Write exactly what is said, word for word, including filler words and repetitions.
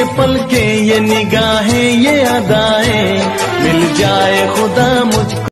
पलके, ये निगाहें, ये अदाएं, मिल जाए खुदा मुझको।